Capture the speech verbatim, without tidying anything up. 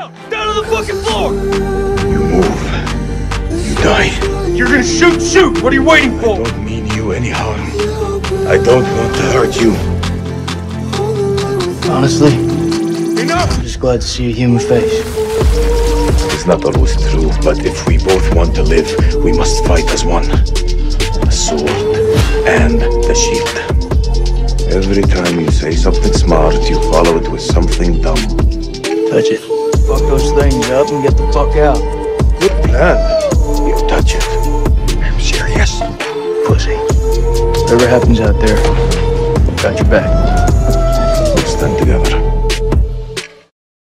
Down! Down on the fucking floor! You move, you die. You're gonna shoot, shoot! What are you waiting for? I don't mean you any harm. I don't want to hurt you. Honestly, Enough! I'm just glad to see a human face. It's not always true, but if we both want to live, we must fight as one. The sword and the shield. Every time you say something smart, you follow it with something dumb. Touch it. Fuck those things up and get the fuck out. Good plan. You touch it. I'm serious. Pussy. Whatever happens out there, got your back. We'll stand together.